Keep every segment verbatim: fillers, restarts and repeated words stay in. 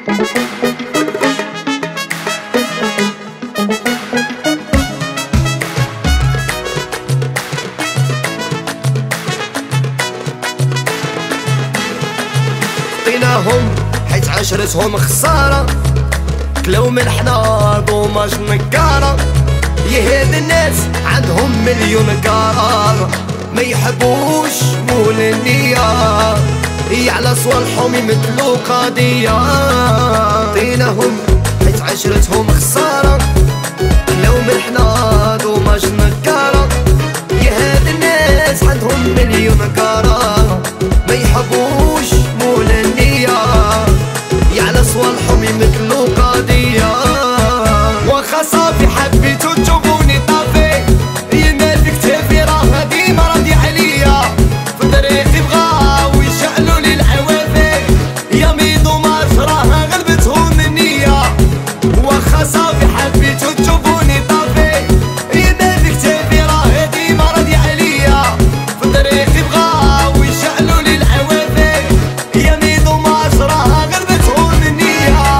عطيناهم حيت عشرتهم خسارة، كلاو من حنا دوماج نكارة. يهاد الناس عندهم مليون قرار، ما يحبوش مول النية، هي على صوالحهم يمثلو قضية. عطيناهم حيت عشرتهم خسارة، كلاو من حنا دوماج نكارة. يهاد الناس عندهم مليون قرار، ما يحبوش مول النية، هي على صوالحهم يمثلو قضية. واخا صافي حبيتو تشوفوني طافي، يما في كتافي راه ديما راضي عليا، في طريقي بغاو يشعلوا لي العوافي، يا ميدو ماش راه غلبتهم النية. واخا صافي حبيتو تشوفوني طافي، يما في كتافي راه ديما راضي عليا، في طريقي بغاو يشعلوا لي العوافي، يا ميدو ماش راه غلبتهم النية.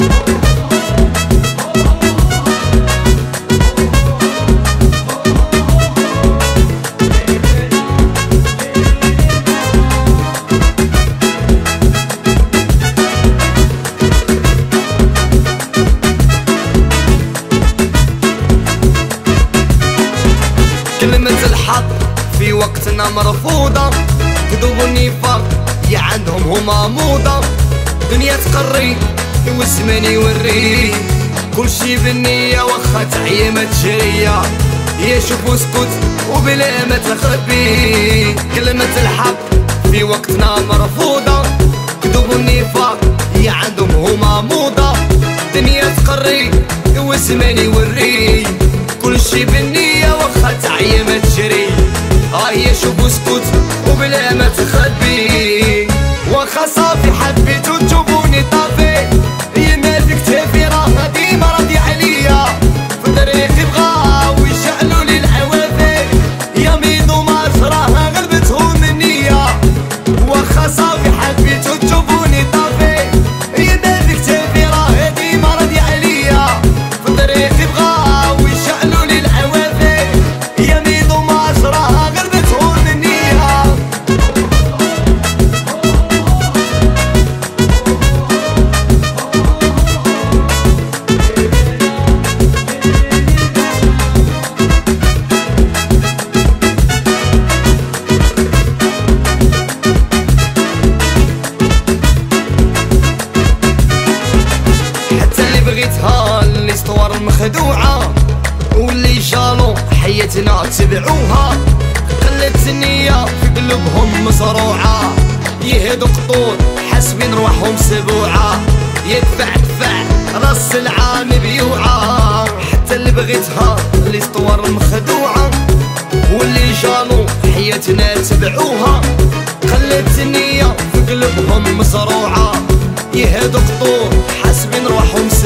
كلمة الحق في وقتنا مرفوضة، كذوب النفاق يا عندهم هما موضة. دنيا تقري والزمان يوري، كل شي بالنية واخا تعيا ما تجريا، يا شوف واسكت وبلا ما تخبي. كلمة الحق في وقتنا مرفوضة، كذوب النفاق يا عندهم هما موضة. دنيا تقري والزمان يوري، كل شي بالنية واخا تعيا ما تجري، اه يا شوف واسكت وبلا ما تخبي. واخا صافي حبيتو تشوفوني طافي، يما في كتافي راه ديما راضي عليا، في طريقي بغاو يشعلوا لي العوافي، يا ميدو ماش راه غلبتهم النية. واخا صافي حبيتو تشوفوني طافي، يما في كتافي راه ديما راضي عليا، في طريقي بغاو يشعلوا لي العوافي، يا ميدو ماش راه غلبتهم النية. حتى اللي بغيتها الاسطوار المخدوعة، واللي جالو حياتنا تبعوها، قلت النية في قلوبهم مزروعة. يهدو قطور حاسبين روحهم سبوعة، يدفع دفع راس العام بيوعة. حتى اللي بغيتها الاسطوار المخدوعة، واللي جالو حياتنا تبعوها، قلت النية في قلوبهم مزروعة. يهدو قطور حاسبين روحهم